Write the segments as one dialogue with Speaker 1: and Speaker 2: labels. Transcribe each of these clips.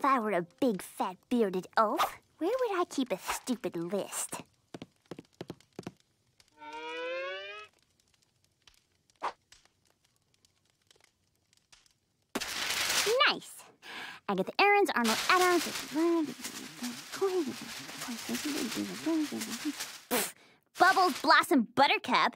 Speaker 1: If I were a big, fat, bearded oaf, where would I keep a stupid list? Nice. Agatha Aarons, Arnold Adams. Bubbles, Blossom, Buttercup.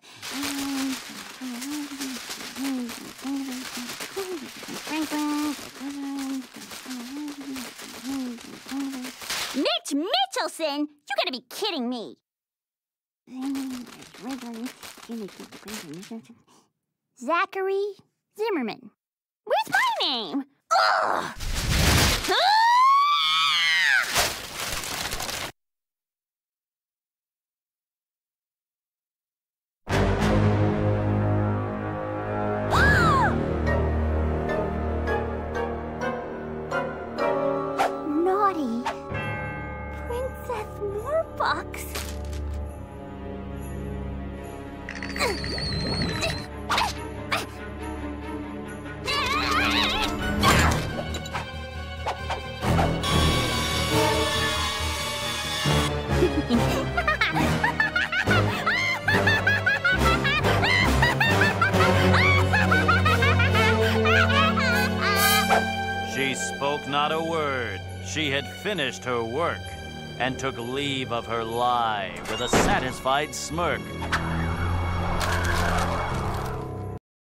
Speaker 1: Mitch Mitchelson? You gotta be kidding me. Zachary Zimmerman. Where's my name? Ugh! Naughty Princess Moorbox.
Speaker 2: She spoke not a word. She had finished her work and took leave of her lie with a satisfied smirk.